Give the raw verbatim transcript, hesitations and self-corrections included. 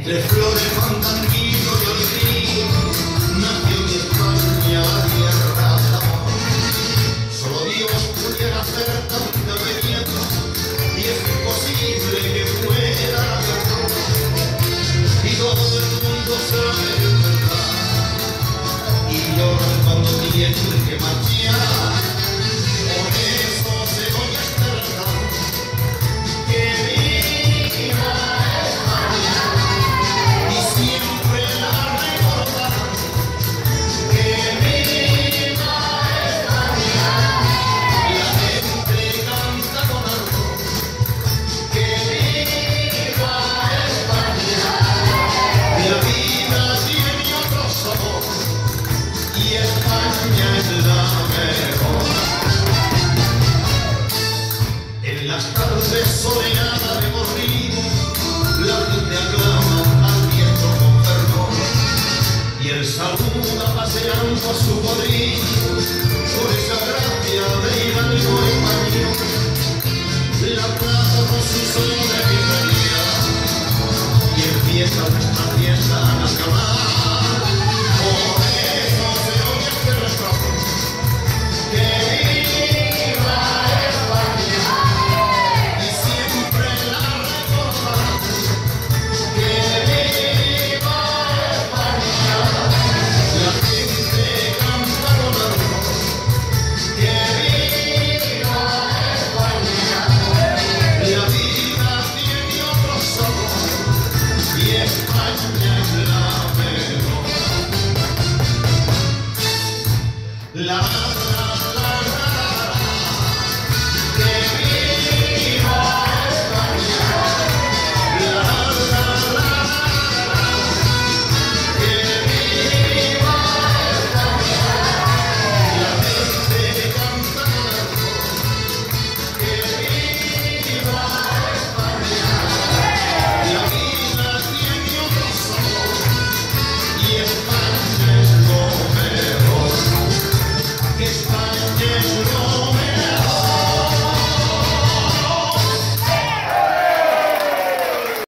entre flores, fandanguillo y olivín, nació mi España, la tierra del amor. Solo Dios pudiera hacer tanta belleza, y es imposible que fuera la verdad. Y todo el mundo sabe que es verdad, y lloran cuando tienen que marchar. Por eso se voy a externar, que viva España, y siempre la recordarán. Que viva España, la gente canta con ardor. Que viva España, la vida tiene otro sabor, y España es la mejor. En las tardes soleadas de corrido, la gente aclama al viento con fervor, y él saluda paseando a su cuadrillo por esa gracia de hidalgo español. La plaza con su sol de vibraría, y empieza nuestra fiesta a acabar. Por eso se oye este refrán, que viva España, y siempre la recordarán. Que viva España, la gente canta con ardor. Que viva España, la vida tiene otro sabor, y España es la mejor. La, la, la, la, la, que viva España. La, la, la, la, la, que viva España. La gente canta con ardor. Que viva España, la vida tiene otro sabor, y España es lo mejor. Que España